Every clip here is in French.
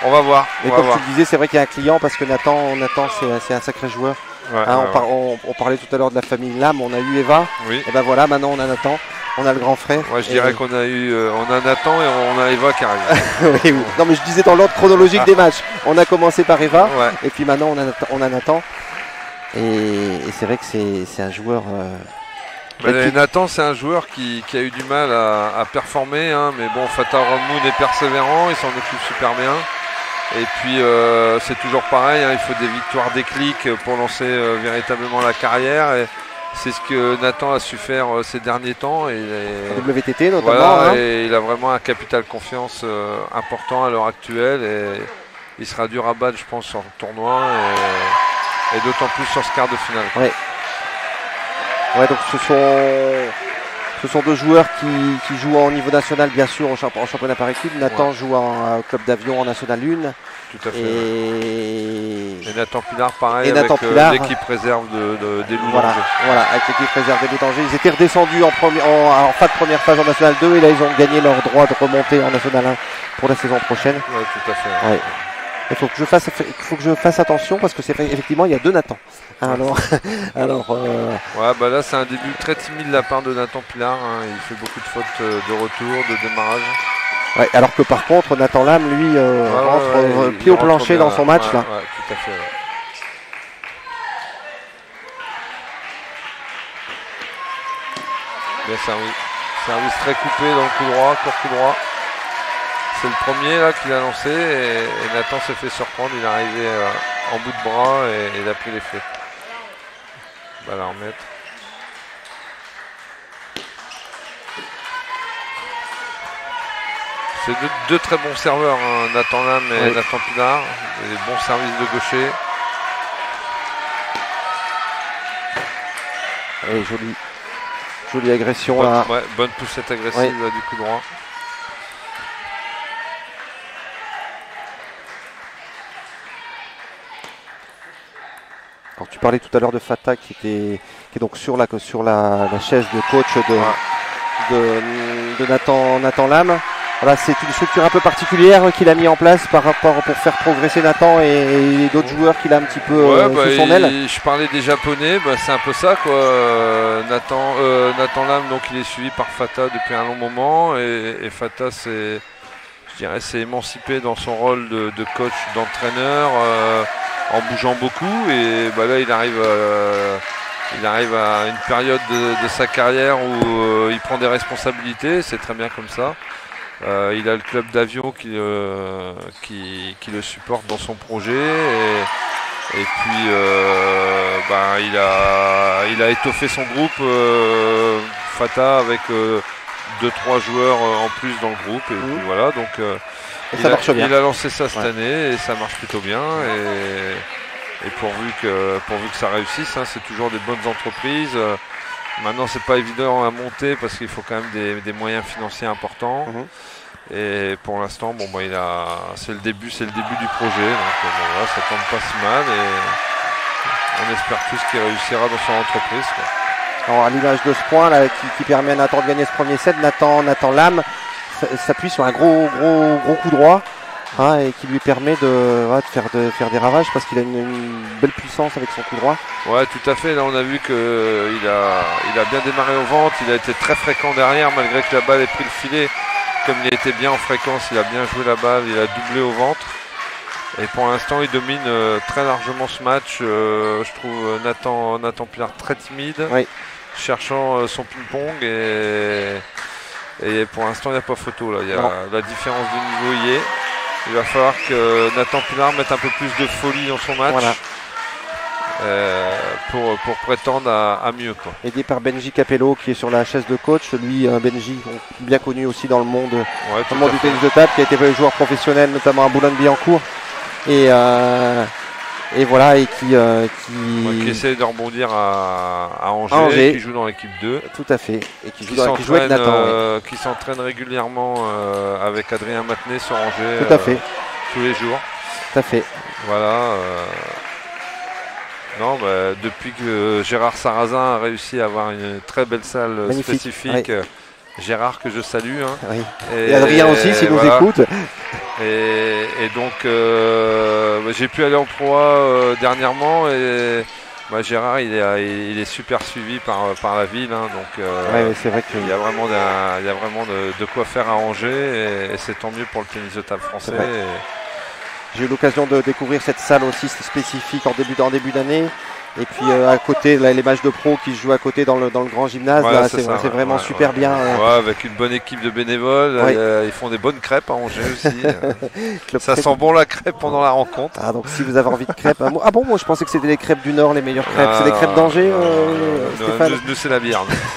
On va voir. Et comme tu le disais, c'est vrai qu'il y a un client parce que Nathan c'est un sacré joueur. Ouais, hein, on parlait tout à l'heure de la famille Lam, on a eu Eva. Oui. Et ben voilà, maintenant on a Nathan, on a le grand frère. Ouais, je dirais qu'on a eu, on a Nathan et on a Eva qui arrive. oui. Non mais je disais dans l'ordre chronologique des matchs. On a commencé par Eva ouais. et puis maintenant on a Nathan. Et c'est vrai que c'est un joueur. Nathan, c'est un joueur qui a eu du mal à performer, hein, mais bon, Fatah Romoun est persévérant, il s'en occupe super bien. Et puis c'est toujours pareil, hein, il faut des victoires déclic pour lancer véritablement la carrière. Et c'est ce que Nathan a su faire ces derniers temps. Et WTT notamment. Voilà, hein. et il a vraiment un capital confiance important à l'heure actuelle. Et il sera dur à battre, je pense, sur le tournoi. Et d'autant plus sur ce quart de finale. Ouais, donc ce sont deux joueurs qui jouent au niveau national, bien sûr, en championnat par équipe. Nathan joue en club d'avion en National 1. Tout à fait. Et Nathan Pilar, pareil, avec l'équipe réserve des Loups voilà, d'Angers. Voilà, avec l'équipe réserve des Loups d'Angers. Ils étaient redescendus en fin de première phase en National 2 et là, ils ont gagné leur droit de remonter en National 1 pour la saison prochaine. Oui, tout à fait. Ouais. Il faut que je fasse attention parce que c'est effectivement il y a deux Nathan. Ouais, bah là c'est un début très timide de la part de Nathan Pilar. Hein. Il fait beaucoup de fautes de retour, de démarrage. Ouais, alors que par contre Nathan Lam lui rentre pied au plancher dans son match là. Ouais, tout à fait. Ouais. Bien service très coupé dans le coup droit, court coup droit. C'est le premier là qu'il a lancé et Nathan s'est fait surprendre. Il est arrivé en bout de bras et il a pris l'effet. Va la remettre. C'est deux très bons serveurs, hein, Nathan Lam et Nathan Pilar. Des bons services de gaucher. Et jolie agression là. Ouais, bonne poussette agressive là, du coup droit. Alors, tu parlais tout à l'heure de Fatah qui est donc sur la chaise de coach de Nathan Lam. Voilà, c'est une structure un peu particulière qu'il a mis en place pour faire progresser Nathan et d'autres joueurs qu'il a un petit peu sous son aile. Je parlais des Japonais, c'est un peu ça quoi. Nathan Lam, donc il est suivi par Fatah depuis un long moment et Fatah s'est émancipé dans son rôle de coach, d'entraîneur. En bougeant beaucoup et là il arrive à une période de sa carrière où il prend des responsabilités, c'est très bien comme ça. Il a le club d'avion qui le supporte dans son projet et puis il a étoffé son groupe Fatah avec 2-3 joueurs en plus dans le groupe et puis voilà donc il a lancé ça cette année et ça marche plutôt bien et pourvu que ça réussisse, hein, c'est toujours des bonnes entreprises. Maintenant c'est pas évident à monter parce qu'il faut quand même des moyens financiers importants. Et pour l'instant c'est le début du projet donc voilà, ça tombe pas si mal et on espère tous qu'il réussira dans son entreprise quoi. Alors à l'image de ce point là qui permet à Nathan de gagner ce premier set, Nathan Lam s'appuie sur un gros coup droit hein, et qui lui permet de faire des ravages parce qu'il a une belle puissance avec son coup droit. Ouais, tout à fait. Là, on a vu qu'il a bien démarré au ventre. Il a été très fréquent derrière malgré que la balle ait pris le filet. Comme il était bien en fréquence, il a bien joué la balle. Il a doublé au ventre. Et pour l'instant, il domine très largement ce match. Je trouve Nathan Pilar très timide, cherchant son ping-pong et pour l'instant, il n'y a pas photo. Là. La différence de niveau y est. Il va falloir que Nathan Pilar mette un peu plus de folie dans son match pour prétendre à mieux. Quoi. Aidé par Benji Capello qui est sur la chaise de coach. Lui, Benji, bien connu aussi dans le monde du tennis de table, qui a été joueur professionnel, notamment à Boulogne-Billancourt. Et voilà, et qui essaie de rebondir à Angers, qui joue dans l'équipe 2. Tout à fait. Et qui joue avec Nathan. Qui s'entraîne régulièrement avec Adrien Matenet sur Angers. Tout à fait. Tous les jours. Tout à fait. Voilà. Depuis que Gérard Sarrazin a réussi à avoir une très belle salle spécifique, Gérard que je salue. Hein. Oui. Et Adrien aussi, s'il nous écoute. Et donc, j'ai pu aller en Pro dernièrement et Gérard, il est super suivi par la ville. Hein, donc, c'est vrai qu'il y a vraiment, de quoi faire à Angers et c'est tant mieux pour le tennis de table français. J'ai eu l'occasion de découvrir cette salle aussi spécifique en début d'année. Et puis à côté, là, les matchs de pro qui se jouent à côté dans le grand gymnase, c'est vraiment super bien. Avec une bonne équipe de bénévoles, ils font des bonnes crêpes à Angers aussi. Ça sent bon la crêpe pendant la rencontre. Ah, donc si vous avez envie de crêpes. Ah bon, moi je pensais que c'était les crêpes du Nord, les meilleures crêpes. C'est les crêpes d'Angers, Stéphane. Nous c'est la bière.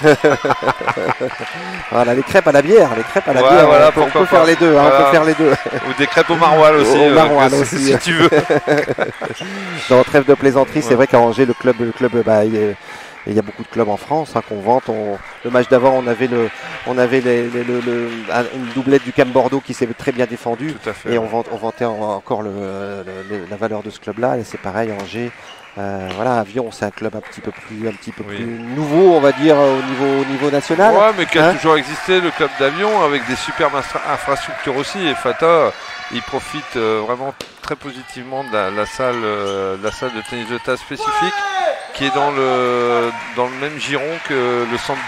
Voilà, les crêpes à la bière. Voilà, on peut faire les deux. Voilà. On peut faire les deux. Ou des crêpes au maroilles aussi. Au maroilles aussi. Si tu veux. Dans trêve de plaisanterie, c'est vrai qu'à Angers, le club, il y a beaucoup de clubs en France qu'on vante. Le match d'avant, on avait une doublette du CAM Bordeaux qui s'est très bien défendue. Tout à fait, et on vantait encore la valeur de ce club-là. Et c'est pareil, Angers. Avion, c'est un club un petit peu plus nouveau, on va dire, au niveau national. Ouais, mais qui a toujours existé, le club d'Avion, avec des superbes infrastructures aussi. Et Fata, il profite vraiment très positivement de la salle de tennis de table spécifique, qui est dans le même giron que le centre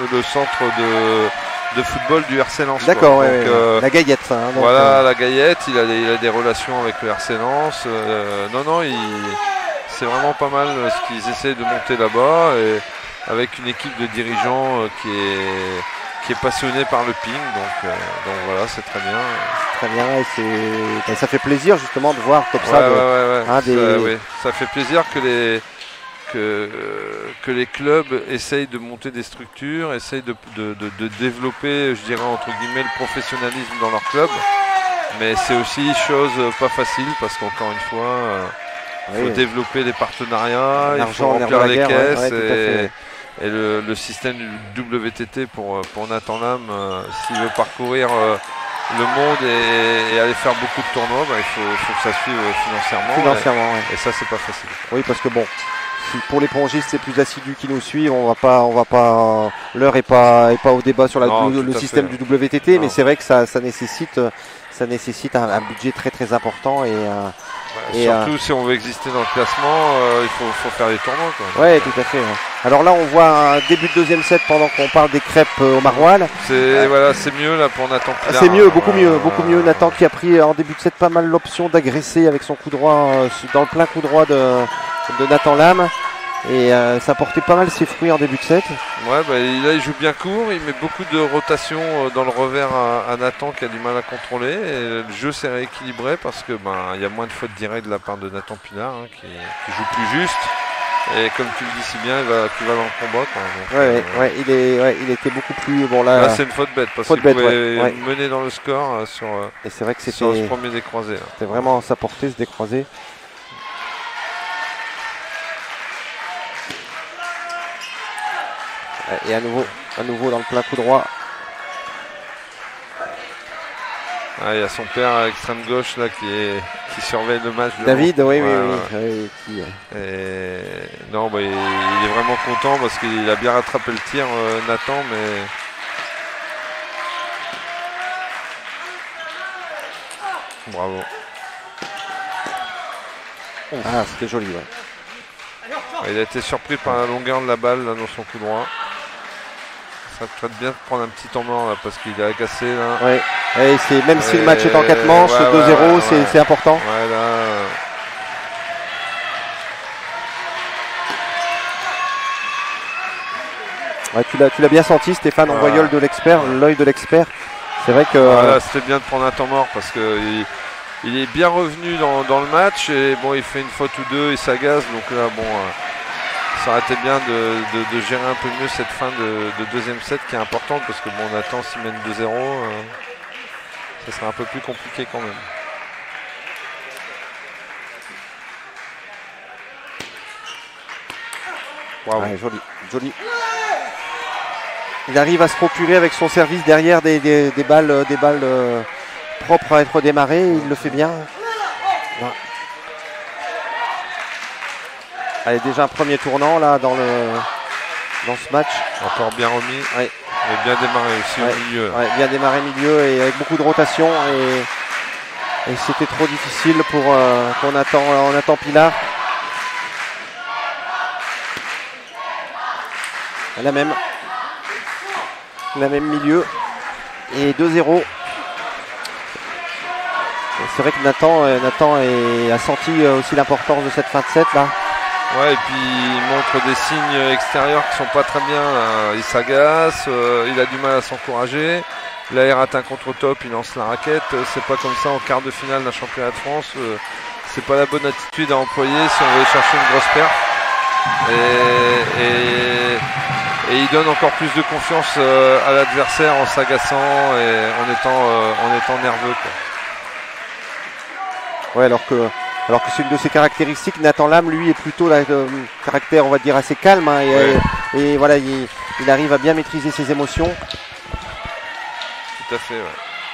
de football du RC Lens. D'accord, la Gaillette. La Gaillette, il a des relations avec le RC Lens. C'est vraiment pas mal ce qu'ils essayent de monter là-bas, et avec une équipe de dirigeants qui est passionnée par le ping, donc voilà, c'est très bien. Très bien, et ça fait plaisir justement de voir comme ça. Ça fait plaisir que les clubs essayent de monter des structures, essayent de développer, je dirais entre guillemets, le professionnalisme dans leur club. Mais c'est aussi chose pas facile, parce qu'encore une fois, il faut développer les partenariats, il faut remplir les caisses, et le système du WTT pour Nathan Lam, s'il veut parcourir le monde et aller faire beaucoup de tournois, il faut que ça suive financièrement. Et ça, c'est pas facile. Oui, parce que bon, si pour les pongistes les plus assidus qui nous suivent, on va pas l'heure est pas au débat sur le système du WTT, mais c'est vrai que ça nécessite un budget très très important surtout si on veut exister dans le classement, il faut faire des tournois. Oui, tout à fait. Alors là, on voit un début de deuxième set pendant qu'on parle des crêpes au maroilles. C'est mieux là pour Nathan Pilar. C'est mieux, beaucoup mieux. Nathan qui a pris en début de set pas mal l'option d'agresser avec son coup droit, dans le plein coup droit de Nathan Lam. Et ça portait pas mal ses fruits en début de set. Ouais, là il joue bien court, il met beaucoup de rotation dans le revers à Nathan qui a du mal à contrôler. Et le jeu s'est rééquilibré parce que il y a moins de fautes directes de la part de Nathan Pilar, qui joue plus juste. Et comme tu le dis si bien, il va dans le combat. Il était beaucoup plus bon là. C'est une faute bête parce qu'il pouvait mener dans le score et c'est vrai que sur ce premier décroisé. C'était vraiment à sa portée, ce décroisé. Et à nouveau dans le plein coup droit. Il y a son père à l'extrême gauche là qui surveille le match. David, oui. Non, il est vraiment content parce qu'il a bien rattrapé le tir, Nathan, mais. Bravo. C'était joli, Il a été surpris par la longueur de la balle là, dans son coup droit. Ça traite bien de prendre un petit temps mort là, parce qu'il est agacé là. Ouais. Et même si le match est en 4 manches, 2-0, c'est important. Tu l'as bien senti, Stéphane, on voit l'œil de l'expert. C'est vrai que. C'était bien de prendre un temps mort parce que il est bien revenu dans le match et il fait une faute ou deux, il s'agace, donc là ça aurait été bien de gérer un peu mieux cette fin de deuxième set qui est importante parce que Nathan s'il mène 2-0, ça serait un peu plus compliqué quand même. Wow. Joli. Il arrive à se procurer avec son service derrière des balles propres à être démarrées, il le fait bien. Ouais. Allez, déjà un premier tournant là dans ce match. Encore bien remis. Et bien démarré aussi au milieu. Ouais, bien démarré milieu et avec beaucoup de rotation. Et c'était trop difficile pour Nathan Pilar. La même milieu. Et 2-0. C'est vrai que Nathan a senti aussi l'importance de cette fin de set là. Ouais, et puis il montre des signes extérieurs qui sont pas très bien. Là. Il s'agace, il a du mal à s'encourager. Là, il rate un contre-top, il lance la raquette. C'est pas comme ça en quart de finale d'un championnat de France. C'est pas la bonne attitude à employer si on veut chercher une grosse perte. Et il donne encore plus de confiance à l'adversaire en s'agaçant et en étant nerveux, quoi. Ouais, alors que c'est une de ses caractéristiques. Nathan Lam, lui, est plutôt caractère, on va dire, assez calme. Hein, et voilà, il arrive à bien maîtriser ses émotions. Tout à fait, ouais.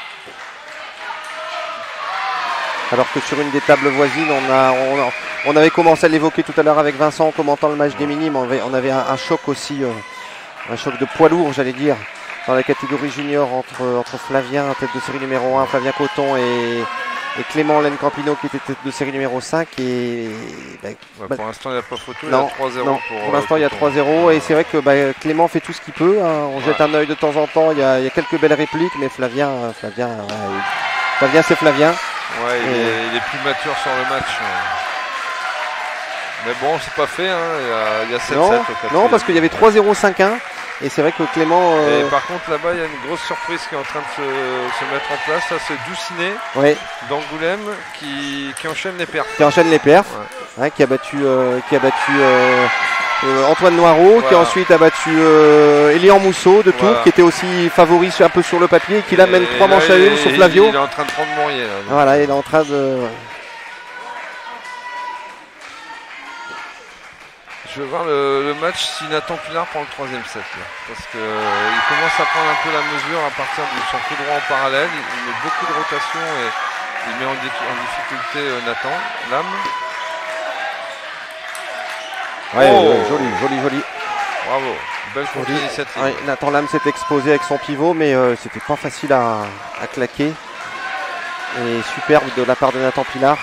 Alors que sur une des tables voisines, on avait commencé à l'évoquer tout à l'heure avec Vincent en commentant le match des minimes. On avait un choc aussi, un choc de poids lourd, j'allais dire, dans la catégorie junior entre Flavien, tête de série numéro 1, Flavien Coton et Clément Laine Campino qui était tête de série numéro 5. Pour l'instant, il n'y a pas photo, non, il y a 3-0. Pour l'instant, il y a 3-0 et c'est vrai que Clément fait tout ce qu'il peut. Hein. On jette un œil de temps en temps, il y a quelques belles répliques, mais Flavien c'est Flavien. Ouais, il est plus mature sur le match. Mais bon, c'est pas fait, hein. Il y a 7-7. Non, parce qu'il y avait 3-0, 5-1. Et c'est vrai que Clément... Et par contre, là-bas, il y a une grosse surprise qui est en train de se mettre en place. Ça, c'est Doucinet d'Angoulême qui enchaîne les perfs. Qui a battu Antoine Noireau, qui ensuite a battu Elian Mousseau de Tours, qui était aussi favori un peu sur le papier, et qui là mène 3 manches à 1 sur Flavio. Il est en train de prendre Mourier. Voilà, il est en train de... Je veux voir le match si Nathan Pilar prend le 3e set. Là, parce qu'il commence à prendre un peu la mesure à partir de son coup droit en parallèle. Il met beaucoup de rotation et il met en difficulté Nathan Lam. Joli. Bravo, belle contre-initiative. Ouais, Nathan Lam s'est exposé avec son pivot, mais c'était pas facile à claquer. Et superbe de la part de Nathan Pilar.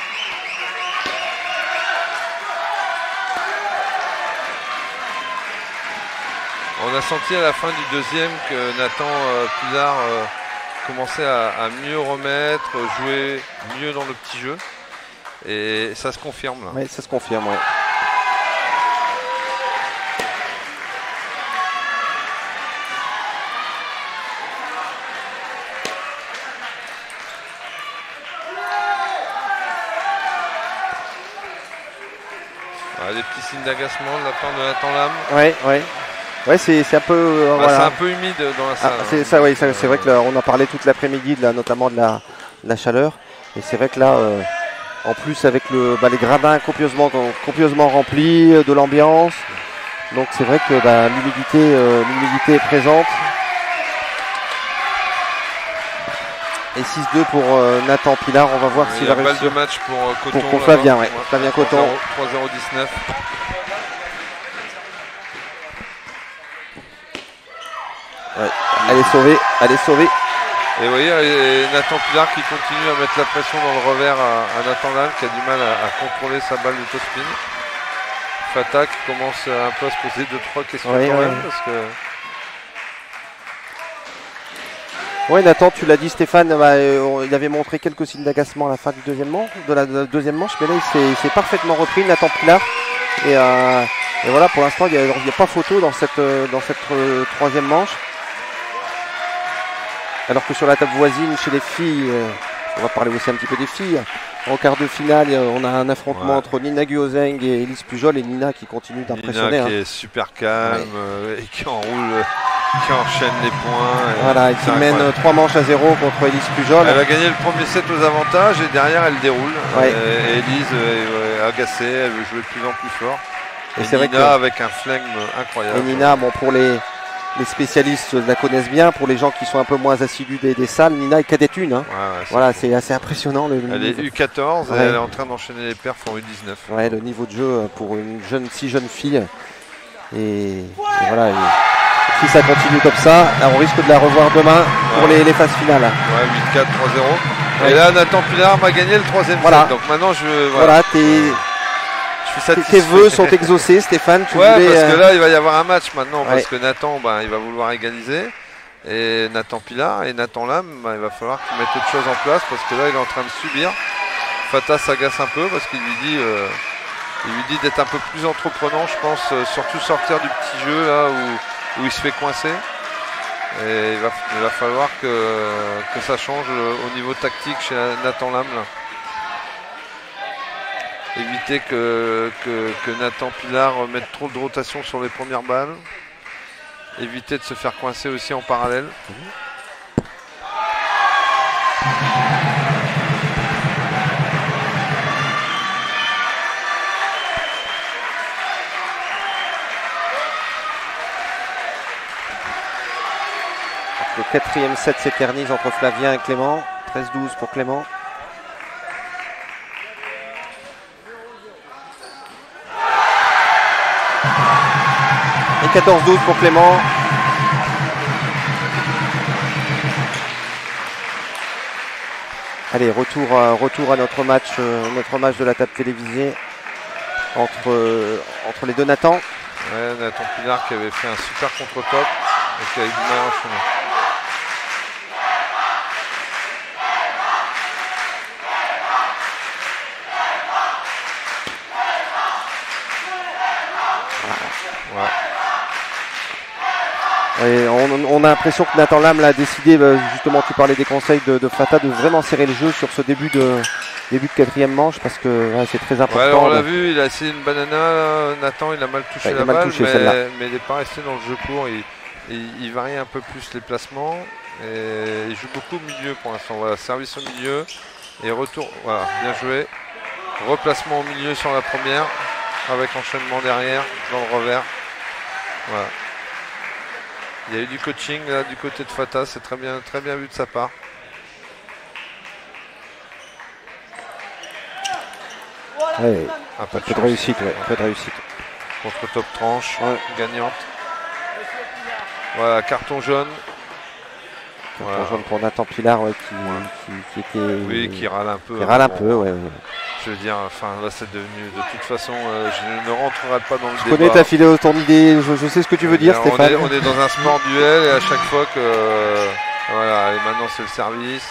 On a senti à la fin du deuxième que Nathan Pilar commençait à mieux remettre, jouer mieux dans le petit jeu. Et ça se confirme là. Oui, ça se confirme, ouais. Des petits signes d'agacement de la part de Nathan Lam. Ouais, c'est un peu... C'est un peu humide dans la salle. C'est vrai que là, on en parlait toute l'après-midi, notamment de la chaleur. Et c'est vrai que là, en plus avec les gradins copieusement remplis, de l'ambiance. Donc c'est vrai que l'humidité est présente. Et 6-2 pour Nathan Pilar. On va voir s'il va réussir. Balle de match pour Coton. Pour Flavien, Flavien Coton. 3-0-19. Elle est sauvée. Et vous voyez, Nathan Pilar qui continue à mettre la pression dans le revers à Nathan Lam qui a du mal à contrôler sa balle de topspin. Fata qui commence un peu à se poser 2-3 questions quand même parce que... Oui, Nathan, tu l'as dit, Stéphane, il avait montré quelques signes d'agacement à la fin du deuxième manche, mais là il s'est parfaitement repris, Nathan Pilar. Et voilà, pour l'instant, il n'y a pas photo dans cette troisième manche. Alors que sur la table voisine, chez les filles, on va parler aussi un petit peu des filles. En quart de finale, on a un affrontement entre Nina Guozeng et Elise Pujol, et Nina qui continue d'impressionner. Nina qui est super calme et qui enroule, qui enchaîne les points. Voilà, et qui mène 3 manches à 0 contre Elise Pujol. Elle a gagné le premier set aux avantages et derrière elle déroule. Et Elise est agacée, elle veut jouer de plus en plus fort. Et Nina vrai avec un flegme incroyable. Et Nina, bon, pour les spécialistes la connaissent bien, pour les gens qui sont un peu moins assidus des salles, Nina est cadette 1. Hein. Voilà, c'est assez impressionnant. Elle est U14 et elle est en train d'enchaîner les perfs en U19. Ouais, le niveau de jeu pour une si jeune fille. Et voilà, Si ça continue comme ça, on risque de la revoir demain pour les phases finales. Ouais, 8-4, 3-0. Et là, Nathan Pilar m'a gagné le 3e set. Donc maintenant, tes vœux sont exaucés, Stéphane. Parce que là, il va y avoir un match maintenant. Parce que Nathan, il va vouloir égaliser. Et Nathan Pilar et Nathan Lam, il va falloir qu'ils mettent autre chose en place. Parce que là, il est en train de subir. Fata s'agace un peu parce qu'il lui dit d'être un peu plus entreprenant, je pense. Surtout sortir du petit jeu là où il se fait coincer. Et il va falloir que ça change au niveau tactique chez Nathan Lam là. Éviter que Nathan Pilar mette trop de rotation sur les premières balles. Éviter de se faire coincer aussi en parallèle. Le 4e set s'éternise entre Flavien et Clément. 13-12 pour Clément. Et 14-12 pour Clément. Allez, retour à notre match de la table télévisée entre les deux Nathan. Ouais, Nathan Pilar qui avait fait un super contre-top et qui a eu du mal à enchaîner. Et on a l'impression que Nathan Lam a décidé, justement tu parlais des conseils de Fata, de vraiment serrer le jeu sur ce début de 4e manche parce que c'est très important. Ouais, on l'a vu, il a essayé une banana, Nathan il a mal touché la balle, mais il n'est pas resté dans le jeu court, il varie un peu plus les placements et il joue beaucoup au milieu pour l'instant. Voilà, service au milieu et retour, voilà, bien joué. Replacement au milieu sur la première avec enchaînement derrière dans le revers. Voilà. Il y a eu du coaching là du côté de Fata, c'est très bien vu de sa part. Ouais, un peu de réussite, Contre top tranche, gagnante. Voilà, carton jaune. Carton jaune pour Nathan Pilar qui était. Oui, qui râle un peu. Je veux dire, là c'est devenu, de toute façon, je ne rentrerai pas dans le débat. Je connais ta philo, ton idée, je sais ce que tu veux dire, Stéphane. On est dans un sport duel et à chaque fois que... Voilà, et maintenant c'est le service.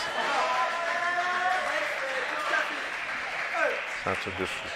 C'est un truc de fou.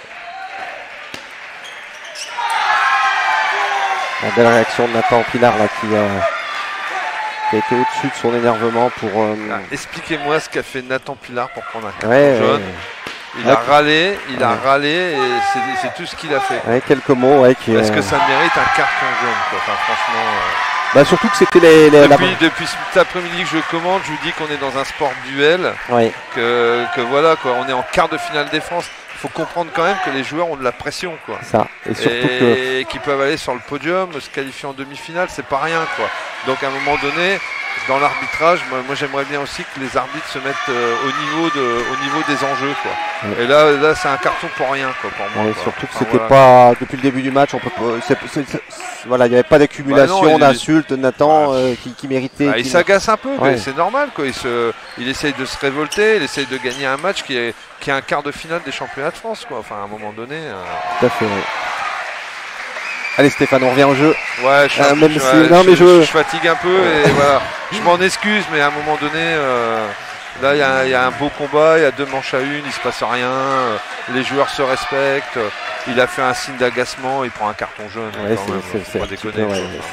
La belle réaction de Nathan Pilar là, qui a été au-dessus de son énervement pour... Expliquez-moi ce qu'a fait Nathan Pilar pour prendre un carton jaune. Il a râlé et c'est tout ce qu'il a fait. Ouais, quelques mots. Parce que ça mérite un carton jaune. Enfin, franchement. Surtout que c'était depuis cet après-midi que je commande, je vous dis qu'on est dans un sport duel. Ouais. Que voilà, quoi. On est en quart de finale des France. Il faut comprendre quand même que les joueurs ont de la pression, quoi. Ça. Et surtout qu'ils peuvent aller sur le podium, se qualifier en demi-finale, c'est pas rien, quoi. Donc à un moment donné, dans l'arbitrage, moi j'aimerais bien aussi que les arbitres se mettent au niveau des enjeux, quoi. Ouais. Et là c'est un carton pour rien, quoi, pour moi. Ouais, surtout que c'était pas depuis le début du match, on peut pas, voilà, il n'y avait pas d'accumulation d'insultes de Nathan qui méritait. Il s'agace un peu, mais c'est normal, quoi. Il essaye de se révolter, il essaye de gagner un match qui est un quart de finale des championnats de France, quoi. Enfin à un moment donné. Tout à fait. Ouais. Allez Stéphane, on revient au jeu. Ouais, je fatigue un peu et voilà. Je m'en excuse, mais à un moment donné, là il y a un beau combat, il y a 2 manches à 1, il se passe rien, les joueurs se respectent. Il a fait un signe d'agacement, il prend un carton jaune. Ouais, c'est pas déconner.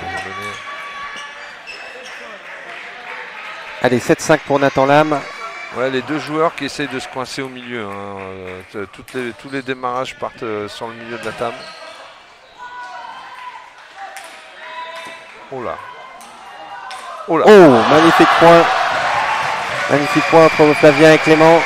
Allez, 7-5 pour Nathan Lam. Ouais, les 2 joueurs qui essayent de se coincer au milieu. Tous les démarrages partent sur le milieu de la table. Oh là. Oh, magnifique point. Magnifique point entre Flavien et Clément.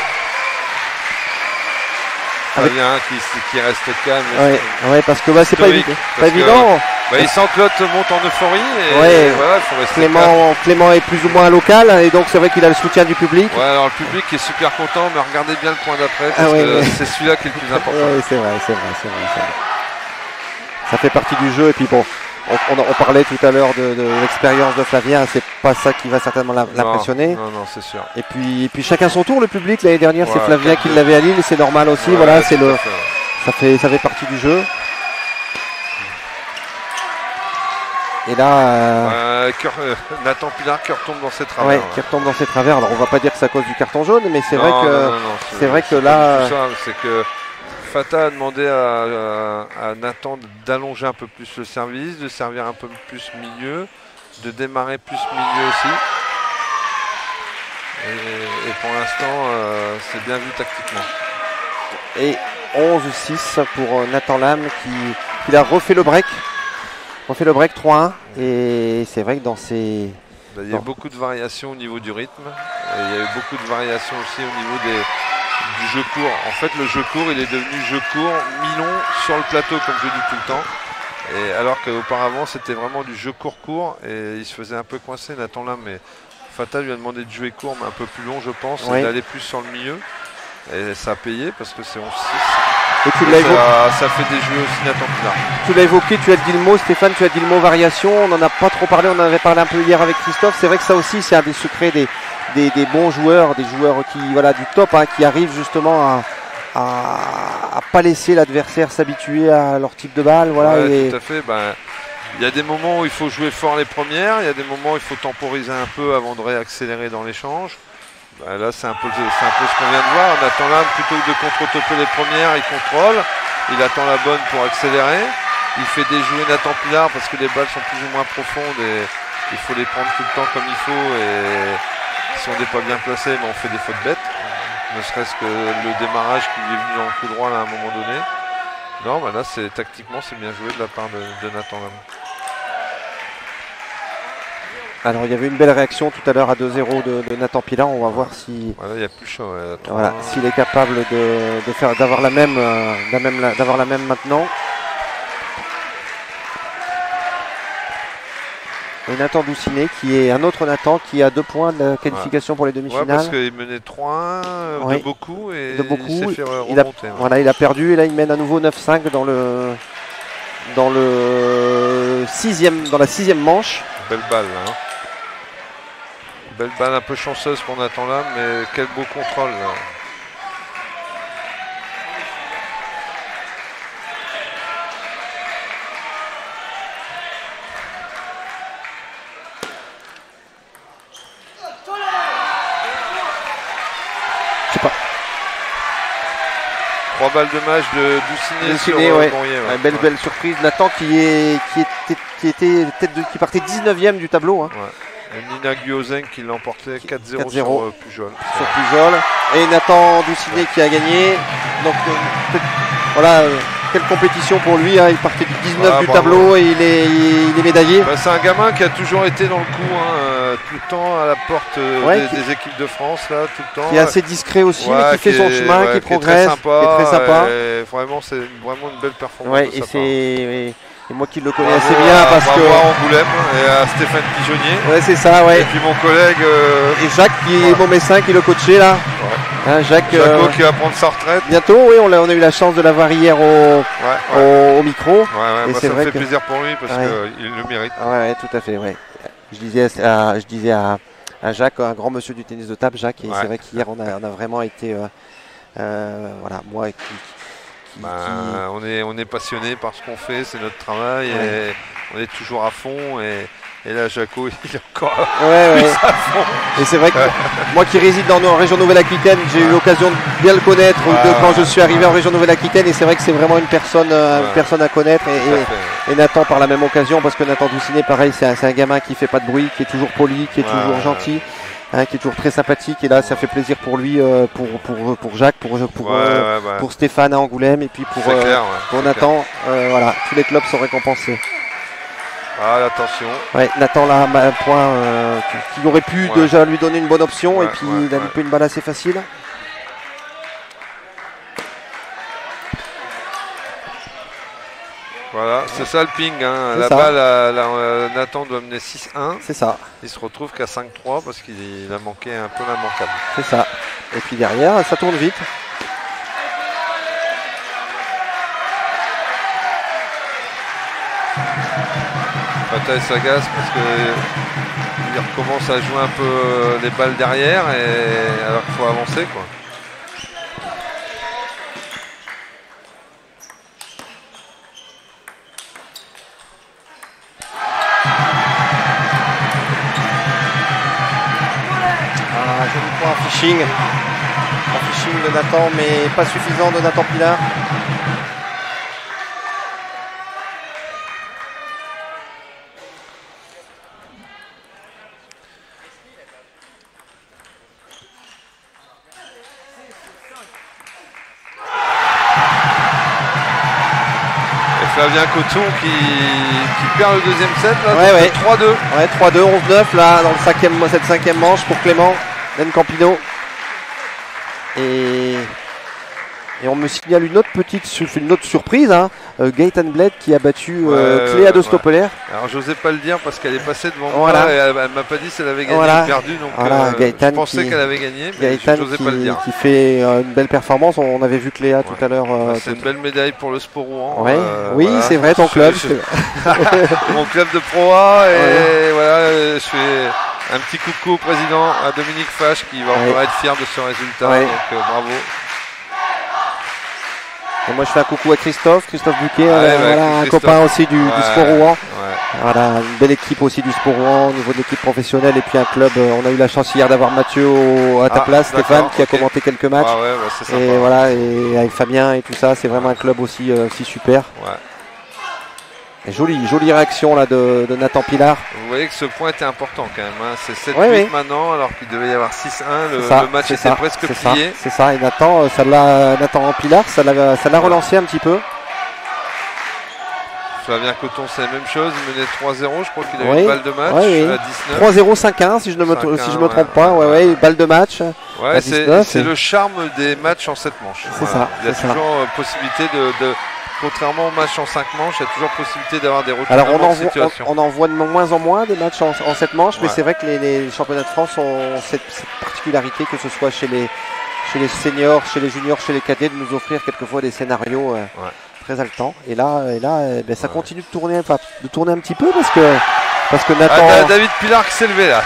Flavien qui reste calme. Ouais, parce que c'est pas évident. Il sent que l'autre monte en euphorie et voilà, il faut rester Clément est plus ou moins local et donc c'est vrai qu'il a le soutien du public. Ouais, alors le public est super content, mais regardez bien le point d'après parce que c'est celui-là qui est le plus important. Ouais, c'est vrai. Ça fait partie du jeu et puis bon. On parlait tout à l'heure de l'expérience de Flavien, c'est pas ça qui va certainement l'impressionner. Non, c'est sûr. Et puis chacun son tour, le public l'année dernière, c'est Flavien qui l'avait à Lille, c'est normal aussi. Voilà, c'est ça fait partie du jeu. Et là, Nathan Pilar qui retombe dans ses travers. Qui retombe dans ses travers. Alors on va pas dire que c'est à cause du carton jaune, mais c'est vrai que là, c'est que Fata a demandé à Nathan d'allonger un peu plus le service, de servir un peu plus milieu, de démarrer plus milieu aussi. Et pour l'instant, c'est bien vu tactiquement. Et 11-6 pour Nathan Lam qui a refait le break. On fait le break 3-1 et c'est vrai que dans ces... Il y a eu beaucoup de variations au niveau du rythme. Et il y a eu beaucoup de variations aussi au niveau du jeu court. En fait, le jeu court, il est devenu jeu court mi-long sur le plateau, comme je dis tout le temps. Et alors qu'auparavant, c'était vraiment du jeu court et il se faisait un peu coincer, Nathan Lam. Mais Fata lui a demandé de jouer court, mais un peu plus long, je pense, et d'aller plus sur le milieu. Et ça a payé parce que c'est 11-6. Et tu l'as évoqué. Ça fait des jeux aussi Nathan Pilar. Tu l'as évoqué, tu as dit le mot, Stéphane, tu as dit le mot variation. On n'en a pas trop parlé, on en avait parlé un peu hier avec Christophe. C'est vrai que ça aussi, c'est un des secrets des bons joueurs, des joueurs du top, qui arrivent justement à pas laisser l'adversaire s'habituer à leur type de balle. Voilà, tout à fait. Il y a des moments où il faut jouer fort les premières, il y a des moments où il faut temporiser un peu avant de réaccélérer dans l'échange. Là, c'est un peu ce qu'on vient de voir. Nathan Lam, plutôt que de contre-topper les premières, il contrôle. Il attend la bonne pour accélérer. Il fait déjouer Nathan Pilar parce que les balles sont plus ou moins profondes et il faut les prendre tout le temps comme il faut. Et si on n'est pas bien placé, on fait des fautes bêtes. Ne serait-ce que le démarrage qui est venu dans le coup droit là, à un moment donné. Non, là, tactiquement, c'est bien joué de la part de Nathan Lam. Alors il y avait une belle réaction tout à l'heure à 2-0 de Nathan Pilar. On va voir si il y a plus chaud. S'il est capable d'avoir la même maintenant. Et Nathan Doucinet qui est un autre Nathan qui a 2 points de qualification pour les demi-finales. Parce qu'il menait 3-1 de beaucoup et il s'est fait remonter. Il a perdu et là il mène à nouveau 9-5 dans la 6e manche. Belle balle là. Belle balle un peu chanceuse pour Nathan Lam, mais quel beau contrôle là. Je sais pas. 3 balles de match de Doucinet sur Bourrier. Belle surprise. Nathan qui partait 19e du tableau. Nina Guyozen qui l'emportait 4-0 sur Pujol. Sur Pujol. Et Nathan Doucinet qui a gagné. Donc quelle compétition pour lui. Il partait du 19 du tableau et il est médaillé. C'est un gamin qui a toujours été dans le coup, tout le temps à la porte des équipes de France, là, tout le temps. Qui est assez discret aussi, mais qui fait son chemin, qui progresse, qui est très sympa. Vraiment, c'est vraiment une belle performance. Et moi qui le connais assez bien parce que... à Angoulême et à Stéphane Pigeonnier. C'est ça, Et puis mon collègue... Et Jacques qui est mon médecin qui le coachait là. Jacques qui va prendre sa retraite. Bientôt, on a eu la chance de l'avoir hier au micro. Et ça me fait plaisir pour lui parce qu'il le mérite. Tout à fait, Je disais à Jacques, un grand monsieur du tennis de table, Jacques, et c'est vrai qu'hier on a vraiment été... moi on est passionné par ce qu'on fait, c'est notre travail et on est toujours à fond et là Jaco il est encore plus à fond. Et c'est vrai que moi qui réside dans la région Nouvelle-Aquitaine, j'ai eu l'occasion de bien le connaître quand je suis arrivé en région Nouvelle-Aquitaine et c'est vrai que c'est vraiment une personne à connaître et Nathan par la même occasion parce que Nathan Doucinet pareil c'est un gamin qui fait pas de bruit, qui est toujours poli, qui est toujours gentil. Qui est toujours très sympathique et là ça fait plaisir pour lui, pour Jacques, pour Stéphane à Angoulême et puis pour Nathan. Tous les clubs sont récompensés. Attention. Nathan là un point qui aurait pu déjà lui donner une bonne option et puis il a loupé une balle assez facile. Voilà, c'est ça le ping. La balle, Nathan doit mener 6-1. C'est ça. Il se retrouve qu'à 5-3 parce qu'il a manqué un peu l'immanquable. C'est ça. Et puis derrière, ça tourne vite. Fata s'agace parce qu'il recommence à jouer un peu les balles derrière et alors qu'il faut avancer quoi. Joli point en fishing. En fishing de Nathan, mais pas suffisant de Nathan Pilar. Flavien Coton qui perd le deuxième set là, ouais. 3-2. Ouais, 3-2, 11-9 là dans cette cinquième manche pour Clément Ben Campino. Et on me signale une autre surprise, hein. Gaëtan Bled qui a battu Cléa de Stoppelaire. Alors j'osais pas le dire parce qu'elle est passée devant moi et elle m'a pas dit si elle avait gagné ou perdu, donc je pensais qu'elle avait gagné, mais j'osais pas le dire. Qui fait une belle performance, on avait vu Cléa tout à l'heure. C'est une belle médaille pour le Sport Rouen. Oui, voilà. C'est vrai, ton club. Mon club de Pro A et voilà, je fais un petit coucou au président, à Dominique Fache qui va encore être fier de ce résultat, donc bravo. Et moi je fais un coucou à Christophe Buquet, un copain aussi du Sport Rouen. Voilà, une belle équipe aussi du Sport Rouen au niveau de l'équipe professionnelle et puis un club. On a eu la chance hier d'avoir Mathieu à ta place, Stéphane, qui a commenté quelques matchs. Et voilà, et avec Fabien et tout ça, c'est vraiment un club aussi super. Et jolie réaction là de Nathan Pilar. Vous voyez que ce point était important quand même, hein. C'est 7-8 maintenant alors qu'il devait y avoir 6-1, le match était presque plié. C'est ça, et Nathan Pilar, ça l'a relancé un petit peu. Flavien Coton c'est la même chose, il menait 3-0, je crois qu'il a eu une balle de match à 19. 3-0, 5-1 si je me trompe pas, balle de match à 19. C'est le charme des matchs en 7 manches. C'est ça. Il y a toujours possibilité de contrairement au match en 5 manches, il y a toujours possibilité d'avoir des retournements de situation. On en voit de moins en moins des matchs en 7 manches, mais c'est vrai que les championnats de France ont cette particularité, que ce soit chez les seniors, chez les juniors, chez les cadets, de nous offrir quelquefois des scénarios très haletants. Et là ça continue de tourner un petit peu parce que Nathan... David Pilar qui s'est levé là.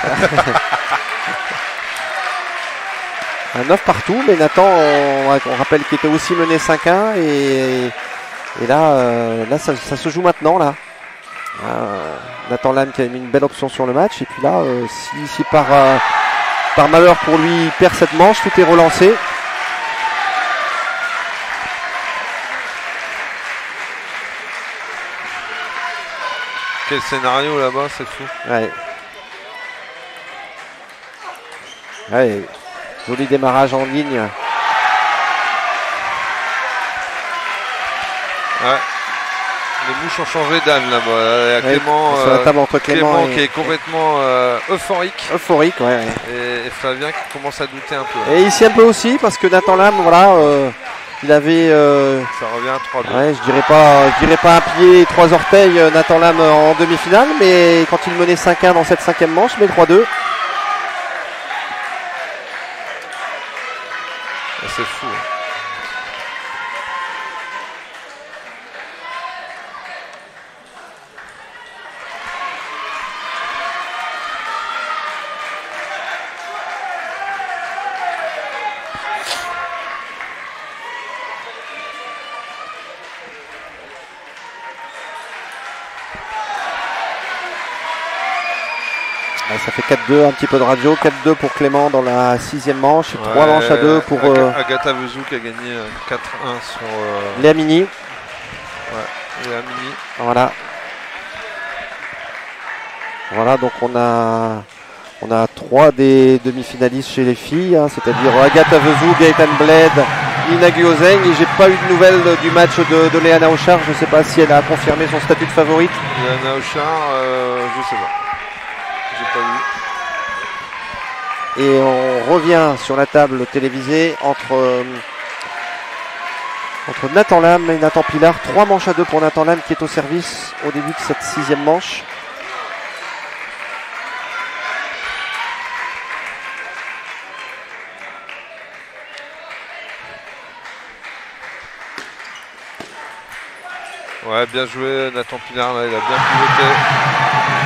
Un 9 partout, mais Nathan, on rappelle qu'il était aussi mené 5-1 et là ça se joue maintenant là. Nathan Lam qui a mis une belle option sur le match, et puis là si par malheur pour lui il perd cette manche, tout est relancé. Quel scénario là-bas, c'est fou. Ouais, joli démarrage en ligne. Les mouches ont changé d'âne là-bas. Clément, sur la table entre Clément qui est complètement euphorique. Et Flavien qui commence à douter un peu. Et ici un peu aussi parce que Nathan Lam, il avait. Ça revient à 3-2. Je dirais pas un pied et 3 orteils Nathan Lam en demi-finale, mais quand il menait 5-1 dans cette 5e manche, mais 3-2. C'est fou. Ça fait 4-2, un petit peu de radio, 4-2 pour Clément dans la 6e manche, 3 manches à 2 pour Agatha Vezou qui a gagné 4-1 sur Léa Mini. Léa Mini. Voilà, donc on a 3 des demi-finalistes chez les filles, c'est-à-dire Agatha Vezou, Gaëtan Bled, Ina Guozeng, et j'ai pas eu de nouvelles du match de Léana Auchard, je sais pas si elle a confirmé son statut de favorite. Léana Auchard, je sais pas. J'ai pas vu. Et on revient sur la table télévisée entre Nathan Lam et Nathan Pilar. 3 manches à 2 pour Nathan Lam qui est au service au début de cette 6e manche. Ouais, bien joué Nathan Pilar, là, il a bien pivoté.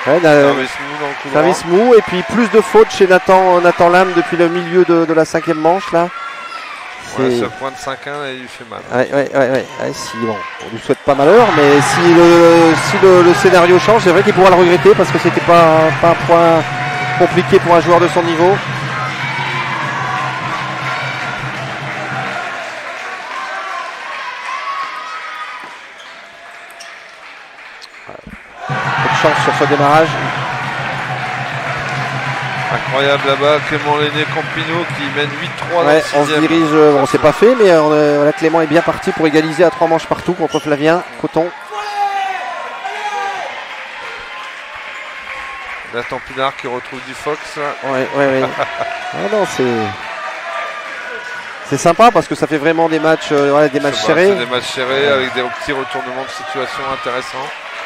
Ouais, service mou dans le coup droit. Service mou et puis plus de fautes chez Nathan Lam depuis le milieu de la 5e manche là. Ouais, ce point de 5-1 là, il lui fait mal. Ouais, si, bon, on lui souhaite pas malheur, mais si le scénario change, c'est vrai qu'il pourra le regretter parce que c'était pas un point compliqué pour un joueur de son niveau. Peu de chance sur ce démarrage. Incroyable là-bas, Clément Lenné Campino qui mène 8-3 dans le 6e. On se dirige, bon c'est pas fait, mais voilà, Clément est bien parti pour égaliser à 3 manches partout contre Flavien Coton. Nathan Pinard qui retrouve du Fox. Ouais. Ah non, c'est sympa parce que ça fait vraiment des matchs, serrés. C'est des matchs serrés avec des petits retournements de situation intéressants.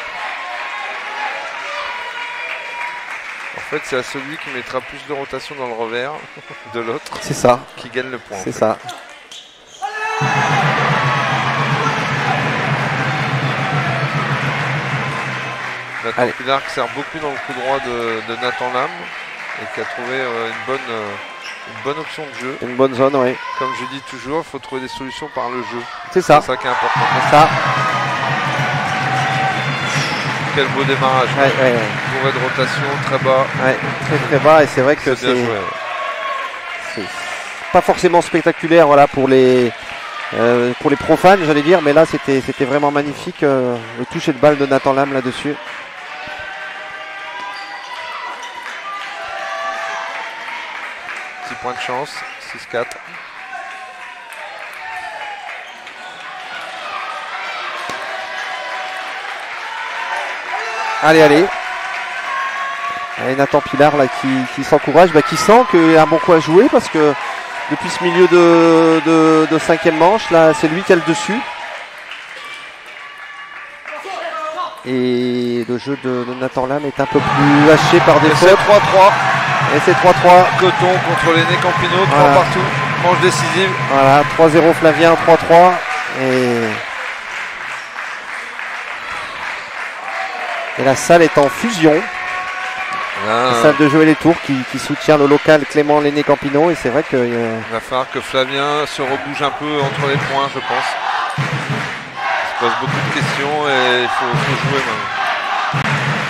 En fait, c'est à celui qui mettra plus de rotation dans le revers de l'autre. C'est ça. Qui gagne le point. C'est ça. Nathan Pinard qui sert beaucoup dans le coup droit de Nathan Lam et qui a trouvé une bonne option de jeu. Une bonne zone, oui. Comme je dis toujours, il faut trouver des solutions par le jeu. C'est ça. C'est ça qui est important. C'est ça. Quel beau démarrage. Bourré de rotation, très bas. Ouais, très bas et c'est vrai que c'est pas forcément spectaculaire voilà, pour les profanes, j'allais dire, mais là c'était vraiment magnifique le toucher de balle de Nathan Lam là-dessus. Petit point de chance, 6-4. Allez, Nathan Pinard là qui s'encourage, qui sent qu'il y a un bon coup à jouer parce que depuis ce milieu de 5e manche, là c'est lui qui a le dessus. Et le jeu de Nathan Lam est un peu plus haché par des fautes. Et c'est 3-3. Coton contre Lenné Campino, 3 partout, manche décisive. Voilà, 3-0 Flavien, 3-3. Et la salle est en fusion. La salle de jeu et les tours qui soutient le local Clément Lenné Campino. Et c'est vrai que il va falloir que Flavien se rebouge un peu entre les points, je pense. Il se pose beaucoup de questions et il faut jouer maintenant.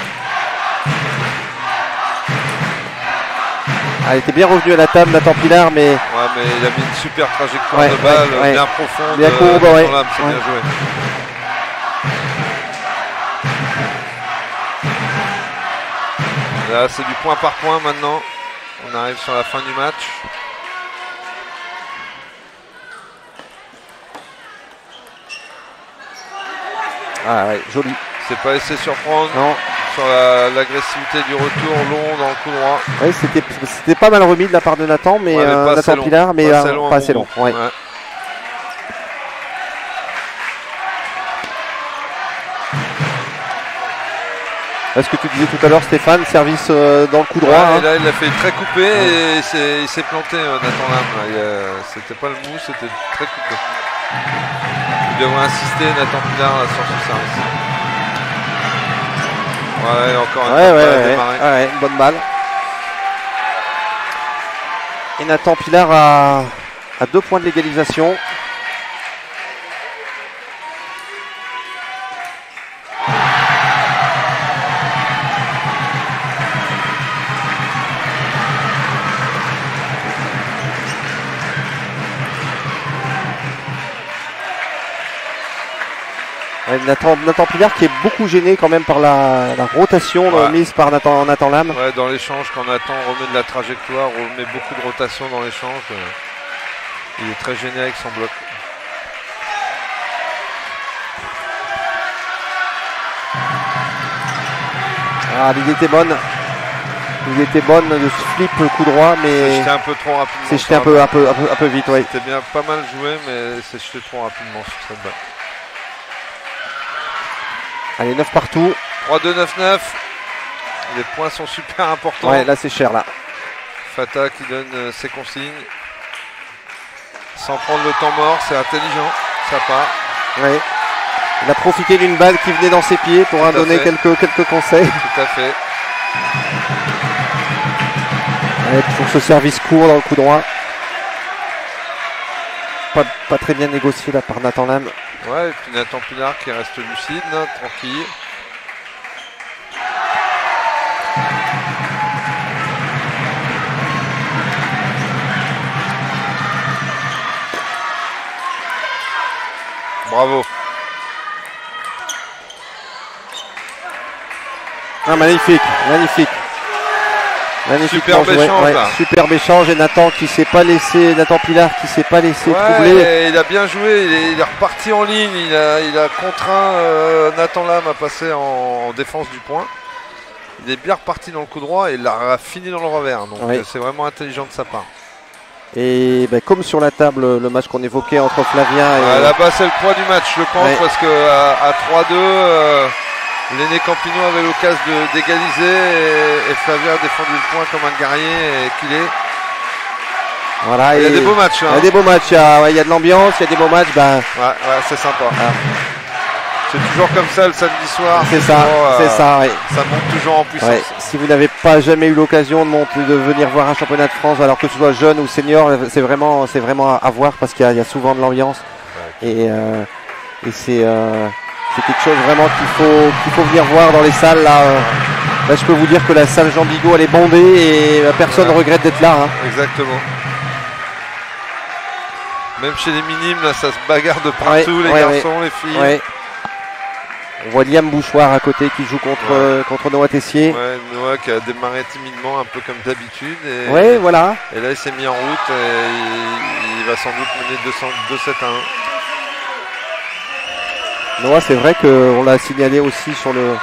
Elle était bien revenue à la table, Nathan Pinard, mais... Ouais, mais il a mis une super trajectoire de balle, bien profonde. Bien courbe, c'est bien joué. Là, c'est du point par point maintenant. On arrive sur la fin du match. Joli. C'est pas laissé surprendre. Non. Sur l'agressivité du retour long dans le coup droit. Oui, c'était pas mal remis de la part de Nathan, mais Nathan Pinard, mais pas assez long. Ouais. Est-ce que tu disais tout à l'heure, Stéphane, service dans le coup droit. Et là, il a fait très coupé et il s'est planté, Nathan Lam. C'était pas le mou, c'était très coupé. Il devrait insister, Nathan Pinard, sur son service. Ouais, encore une bonne balle. Et Nathan Pinard à 2 points de l'égalisation. Nathan Pinard qui est beaucoup gêné quand même par la rotation mise par Nathan Lam. Ouais, dans l'échange, quand Nathan remet de la trajectoire, remet beaucoup de rotation dans l'échange, il est très gêné avec son bloc. L'idée était bonne. L'idée était bonne de flip coup droit, mais c'est jeté un peu trop rapidement. C'est jeté un peu vite, oui. C'était bien, pas mal joué, mais c'est jeté trop rapidement sur cette balle. Allez, 9 partout. 3-2, 9-9. Les points sont super importants. Ouais, là c'est cher là. Fata qui donne ses consignes. Sans prendre le temps mort, c'est intelligent. Ça part. Ouais. Il a profité d'une balle qui venait dans ses pieds pour donner quelques conseils. Tout à fait. Ouais, toujours ce service court dans le coup droit. Pas très bien négocié là par Nathan Lam. Ouais, et puis Nathan Pilar qui reste lucide, là, tranquille. Bravo. Ah, magnifique, magnifique. Magnifique. Superbe échange, ouais, superbe échange et Nathan qui s'est pas laissé, Nathan Pilar qui s'est pas laissé troubler. Il a bien joué, il est reparti en ligne, il a contraint Nathan Lam à passer en défense du point. Il est bien reparti dans le coup droit et il a fini dans le revers. Donc c'est vraiment intelligent de sa part. Et comme sur la table, le match qu'on évoquait entre Flavien et... là-bas c'est le poids du match, je pense, parce qu'à 3-2, L'aîné Campino avait l'occasion d'égaliser et Flavien a défendu le point comme un guerrier qu'il est. Voilà, il y a des beaux matchs. Hein. Il y a des beaux matchs, il y a de l'ambiance, il y a des beaux matchs. Ouais, c'est sympa. C'est toujours comme ça le samedi soir. C'est ça, c'est ça. Ça monte toujours en puissance. Si vous n'avez pas jamais eu l'occasion de venir voir un championnat de France, alors que tu sois jeune ou senior, c'est vraiment à voir parce qu'il y a souvent de l'ambiance. Et c'est quelque chose vraiment qu'il faut venir voir dans les salles. Là, je peux vous dire que la salle Jean Bigot, elle est bondée et personne ne regrette d'être là. Hein. Exactement. Même chez les minimes, là, ça se bagarre de partout, les garçons, les filles. Ouais. On voit Liam Bouchoir à côté qui joue contre Noah Tessier. Ouais, Noah qui a démarré timidement, un peu comme d'habitude. Voilà. Et là, il s'est mis en route et il va sans doute mener 2-7 à 1. Noah, c'est vrai qu'on l'a signalé aussi sur le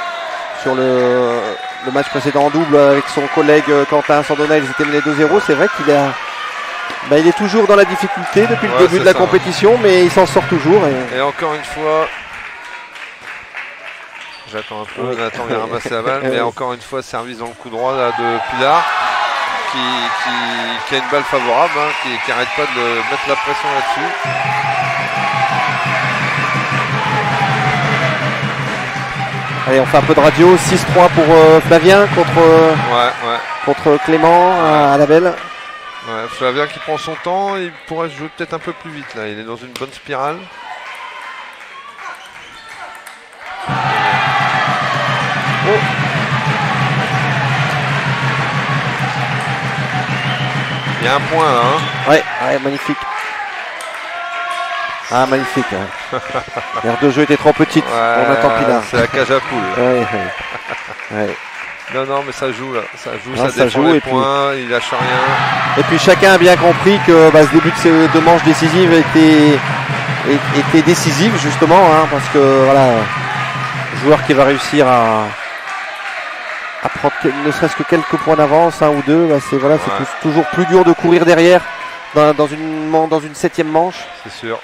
match précédent en double avec son collègue Quentin Sandona, ils étaient menés 2-0. C'est vrai qu'il il est toujours dans la difficulté depuis le début de la compétition, mais il s'en sort toujours. Et encore une fois, j'attends un peu, Nathan vient ramasser la balle, mais encore une fois, service dans le coup droit là, de Pilar, qui a une balle favorable, qui n'arrête pas de mettre la pression là-dessus. Allez, on fait un peu de radio. 6-3 pour Flavien contre Clément à la belle. Ouais, Flavien qui prend son temps, il pourrait jouer peut-être un peu plus vite là. Il est dans une bonne spirale. Il y a un point là. Ouais, magnifique. Ah, magnifique. L'aire de jeu était trop petite. On attend Pilar. C'est la cage à poule. Non, mais ça joue là. Ça défend les points, il lâche rien. Et puis chacun a bien compris que ce début de manche décisive était décisif justement, parce que joueur qui va réussir à prendre ne serait-ce que quelques points d'avance, un ou deux, c'est toujours plus dur de courir derrière dans une 7e manche. C'est sûr.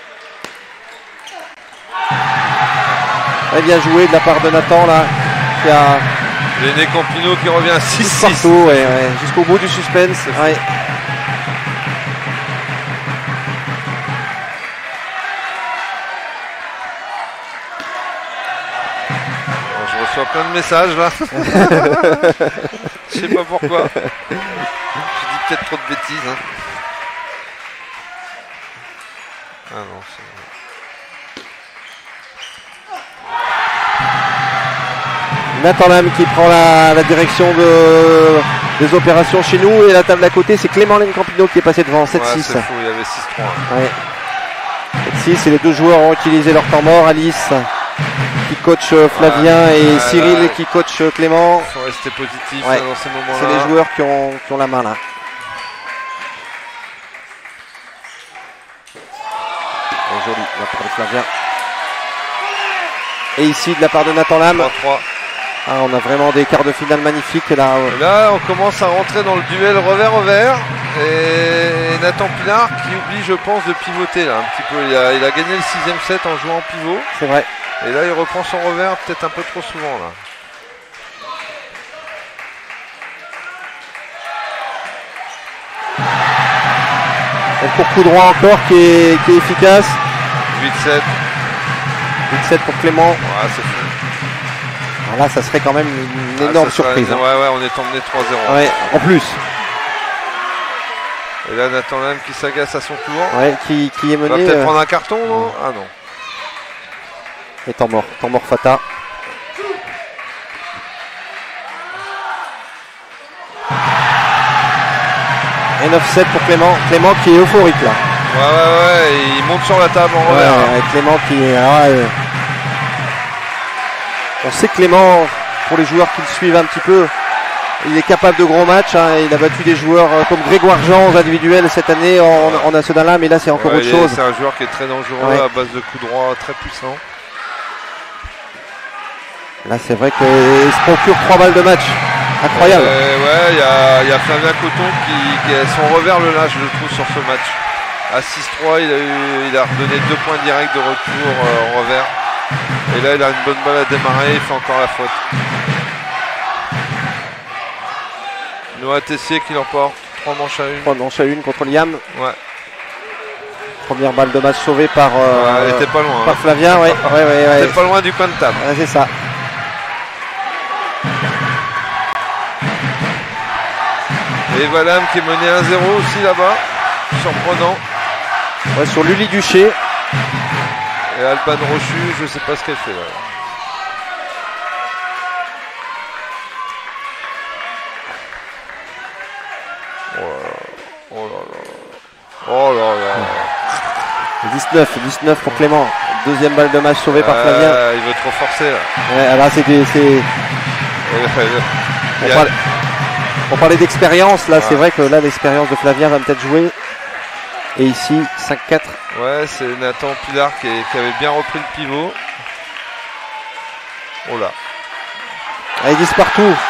Bien joué de la part de Nathan là, qui a l'aîné Campino qui revient à 6 partout, jusqu'au bout du suspense. Je reçois plein de messages là. Je sais pas pourquoi. Je dis peut-être trop de bêtises. Ah non, c'est... Nathan Lam qui prend la direction des opérations chez nous, et la table à côté c'est Clément Campino qui est passé devant 7-6. C'est fou, il y avait 6-3. 7-6 et les deux joueurs ont utilisé leur temps mort. Alice qui coach Flavien et Cyril qui coach Clément. Il faut rester positif dans ces moments-là. C'est les joueurs qui ont la main là. Joli de la part de Flavien. Et ici de la part de Nathan Lam. 3-3. On a vraiment des quarts de finale magnifiques là. Là, on commence à rentrer dans le duel revers-revers. Et Nathan Pilar qui oublie, je pense, de pivoter là un petit peu. Il a gagné le 6e set en jouant en pivot. C'est vrai. Et là, il reprend son revers peut-être un peu trop souvent là. Un court coup droit encore qui est efficace. 8-7. 8-7 pour Clément. C'est fou. Là, ça serait quand même une énorme surprise. Ouais, on est emmené 3-0. Ouais, en plus. Et là, Nathan Lam qui s'agace à son tour. Ouais, qui est mené. Va peut-être prendre un carton, non? Ah non. Et temps mort Fata. Et 9-7 pour Clément. Clément qui est euphorique là. Ouais, il monte sur la table en revers. Clément qui est. On sait que Clément, pour les joueurs qui le suivent un petit peu, il est capable de gros matchs. Hein, il a battu des joueurs comme Grégoire Jean aux individuels cette année en National, mais là c'est encore autre chose. C'est un joueur qui est très dangereux à base de coups droits très puissants. Là c'est vrai qu'il se procure 3 balles de match. Incroyable. Il y a Flavien Coton qui a son revers le lâche, je le trouve, sur ce match. À 6-3, il a redonné 2 points directs de retour en revers. Et là, il a une bonne balle à démarrer, il fait encore la faute. Noah Tessier qui l'emporte. 3 manches à 1. 3 manches à 1 contre Liam. Ouais. Première balle de match sauvée par, elle était pas loin, par Flavien. Ouais. Elle était pas loin du coin de table. Ouais, c'est ça. Et Valam qui est mené 1-0 aussi là-bas. Surprenant. Ouais, sur Lully Duché. Et Alban Rochu, je sais pas ce qu'elle fait là. Oh là là. 19 pour Clément. Deuxième balle de match sauvée par Flavien. Il veut trop forcer là. Ouais, là on parlait d'expérience là, c'est vrai que là l'expérience de Flavien va peut-être jouer. Et ici 5-4. Ouais, c'est Nathan Pilar qui avait bien repris le pivot. Oh là. Allez, 10 partout. 10-10.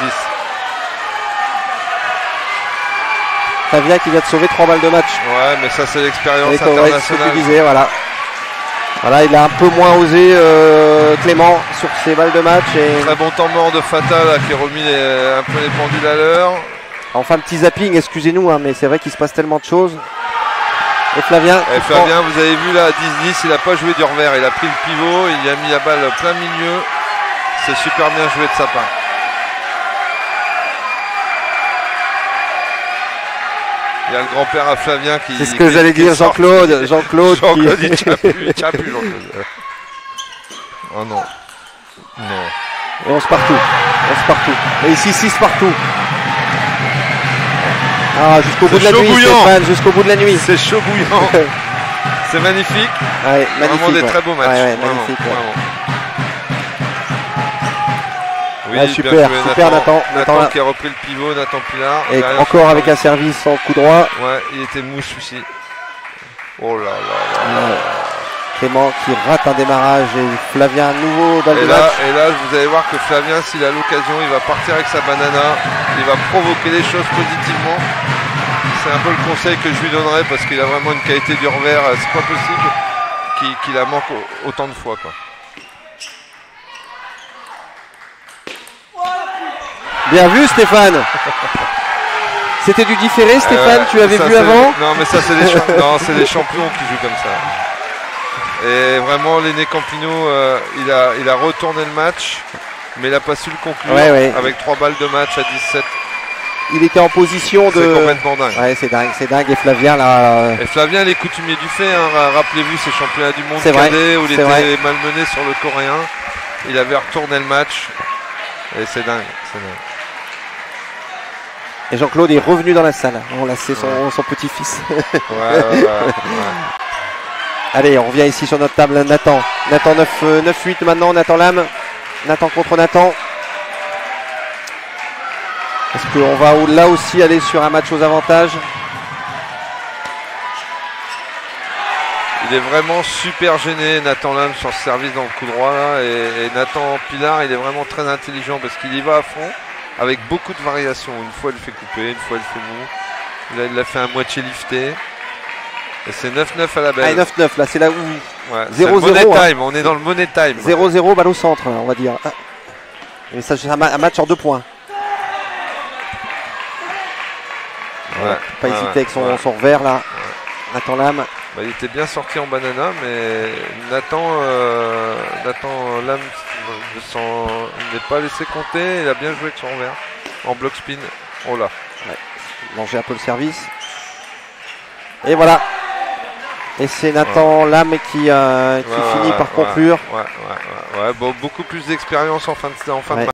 Flavien qui vient de sauver 3 balles de match. Ouais, mais ça c'est l'expérience internationale. Voilà, il a un peu moins osé Clément sur ses balles de match. Et... Très bon temps mort de Fata là, qui a remis un peu les pendules à l'heure. Enfin, petit zapping, excusez-nous, hein, mais c'est vrai qu'il se passe tellement de choses. Et Flavien, vous avez vu là, 10-10, il n'a pas joué du revers, il a pris le pivot, il a mis la balle plein milieu. C'est super bien joué de sa part. Il y a le grand-père à Flavien qui... C'est ce que j'allais dire, Jean-Claude. Jean-Claude, il tient plus Jean-Claude. Oh non. Non. Et 11 partout. Et ici 6 partout. Ah, jusqu'au bout de la nuit, Stéphane, jusqu'au bout de la nuit. C'est chaud bouillant. C'est magnifique. Ouais, magnifique. Vraiment des très beaux matchs. Ouais, magnifique. Vraiment. Oui, ah, super Nathan. Nathan qui a repris le pivot, Nathan Pilar. Et encore avec un service en coup droit. Ouais, il était mouche aussi. Oh là là. Clément qui rate un démarrage et Flavien à nouveau balle de match. Et là, vous allez voir que Flavien, s'il a l'occasion, il va partir avec sa banana. Il va provoquer les choses positivement. C'est un peu le conseil que je lui donnerais parce qu'il a vraiment une qualité du revers. C'est pas possible qu'il la manque autant de fois, quoi. Bien vu Stéphane. C'était du différé Stéphane, tu avais vu avant? Non mais ça c'est les champions qui jouent comme ça. Et vraiment l'aîné Campino, il a retourné le match, mais il n'a pas su le conclure avec 3 balles de match à 17. Il était en position de... C'est complètement dingue. Ouais, c'est dingue. Et Flavien là... Et Flavien, il est coutumier du fait, hein. Rappelez-vous ces championnats du monde cadet où il était malmené sur le coréen. Il avait retourné le match. Et c'est dingue. Et Jean-Claude est revenu dans la salle. On l'a, c'est son petit-fils. Ouais. Allez, on revient ici sur notre table. Nathan 9-8 maintenant. Nathan Lam. Nathan contre Nathan. Est-ce qu'on va là aussi aller sur un match aux avantages? Il est vraiment super gêné, Nathan Lam, sur ce service dans le coup droit là, et Nathan Pilar, il est vraiment très intelligent parce qu'il y va à fond avec beaucoup de variations. Une fois il fait couper, une fois il fait mou. Là il l'a fait à moitié lifté. Et c'est 9-9 à la belle. Ah, 9-9 là, c'est là où 0-0. Money time, on est dans le money time. 0-0 balle au centre, on va dire. Et ça c'est un match en 2 points. Pas hésiter avec son revers là. Nathan Lam. il était bien sorti en banana, mais Nathan Lam n'est pas laissé compter. Il a bien joué de son revers en block spin. Oh là. Ouais. Manger un peu le service. Et voilà. Et c'est Nathan Lam qui finit par conclure. Bon, beaucoup plus d'expérience en fin de match.